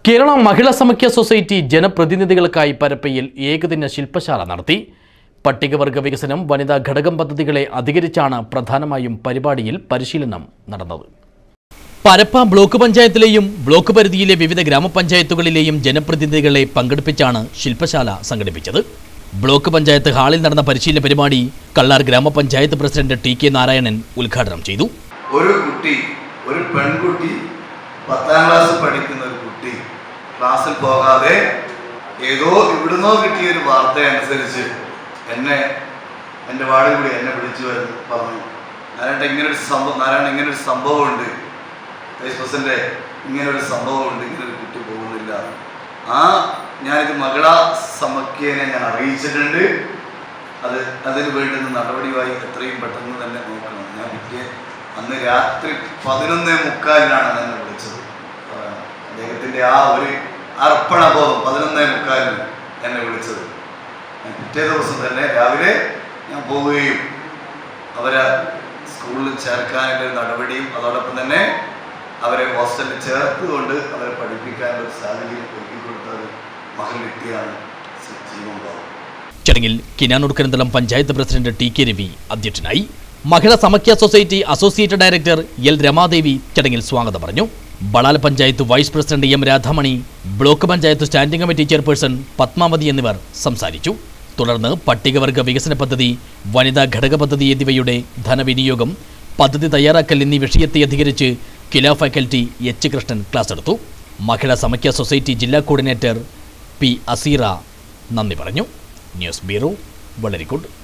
കേരള മഹിളാ Samakhya society ജനപ്രതിനിധികൾക്കായി പരപ്പയിൽ ഏകദിന ശില്പശാല നടത്തി. പട്ടികവർഗ വികസനം, വനിതാ ഘടകം പദ്ധതികളെ അധികരിച്ചാണ് പ്രധാനമായും പരിപാടിയിൽ പരിശീലനം നടന്നത്. പരപ്പ ബ്ലോക്ക് പഞ്ചായത്തിലെയും ബ്ലോക്ക് പരിധിയിലെ വിവിധ ഗ്രാമപഞ്ചായത്തുകളിലെയും ജനപ്രതിനിധികളെ പങ്കെടുപ്പിച്ചാണ് ശില്പശാല സംഘടിപ്പിച്ചത്. ബ്ലോക്ക് പഞ്ചായത്ത് ഹാളിൽ നടന്ന പരിശീലന പരിപാടി കള്ളാർ ഗ്രാമപഞ്ചായത്ത് പ്രസിഡന്റ് ടി.കെ. നാരായണൻ ഉദ്ഘാടനം ചെയ്തു. ഒരു പെൺകുട്ടി 10ാം ക്ലാസ് പഠിക്കുന്ന ഒരു കുട്ടി ക്ലാസ്സിൽ പോകാതെ ഏതോ ഇവിടുന്നോ കിട്ടിയ ഒരു വാർത്ത അനുസരിച്ച് എൻ്റെ വാർഡിൽ കൂടി എന്നെ വിളിച്ചു പറഞ്ഞു, നാരായണ ഇങ്ങനൊരു സംഭവമുണ്ട്, വൈസ് പ്രസിഡന്റ് ഇങ്ങനൊരു സംഭവമുണ്ട്, ഇങ്ങനൊരു കുട്ടി പോകുന്നില്ല. ഞാനിത് മഹിളാ സമക്യേനെ ഞാൻ അറിയിച്ചിട്ടുണ്ട്. അതിന് വേണ്ടുന്ന നടപടിയുമായി എത്രയും പെട്ടെന്ന് തന്നെ നോക്കണം. ഞാൻ അന്ന് രാത്രി 11:45 എന്നെ വിളിച്ചത്. അദ്ദേഹത്തിൻ്റെ ആ ഒരു അർപ്പണബോധം 11:45 എന്നെ വിളിച്ചത്. പിറ്റേ ദിവസം തന്നെ രാവിലെ ഞാൻ പോവുകയും അവരെ സ്കൂളിൽ ചേർക്കാനുള്ള നടപടിയും അതോടൊപ്പം തന്നെ അവരെ ഹോസ്റ്റലിൽ ചേർത്തുകൊണ്ട് അവരെ പഠിപ്പിക്കാനുള്ള ഒരു സാഹചര്യം ഒരുക്കി കൊടുത്ത ഒരു മഹൽ വ്യക്തിയാണ് ജീവൻ ബാബു. ചടങ്ങിൽ കിനാനൂർ കരിന്തളം പഞ്ചായത്ത് പ്രസിഡന്റ് ടി.കെ. രവി അധ്യക്ഷനായി. Mahila Samakhya society associate director L. Ramadevi ചടങ്ങിൽ സ്വാഗതം പറഞ്ഞു. Balal panchayat vice president M. Radhamani, block panchayat standing committee chairperson Padmavathi എന്നിവർ സംസാരിച്ചു. തുടർന്ന് പട്ടികവർഗ വികസന പദ്ധതി, വനിതാ ഘടക പദ്ധതി എന്നിവയുടെ ധനവിനിയോഗം, പദ്ധതി തയ്യാറാക്കൽ എന്നീ വിഷയത്തെ അധികരിച്ച് KILA faculty H. Krishnan class എടുത്തു. മഹിളാ സമക്യ സൊസൈറ്റി ജില്ലാ കോർഡിനേറ്റർ പി. അസീറ നന്ദി പറഞ്ഞു. News bureau, വളരിക്കോട്.